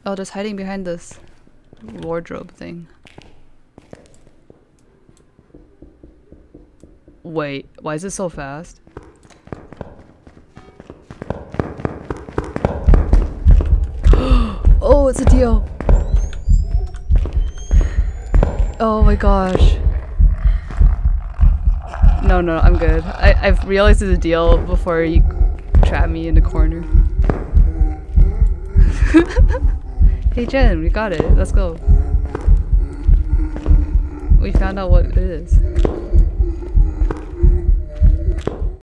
Oh, just hiding behind this wardrobe thing. Wait, why is it so fast? Oh, it's a deal. Oh my gosh. No, no, I'm good. I've realized it's a deal before you trap me in the corner. Hey Jen, we got it. Let's go. We found out what it is.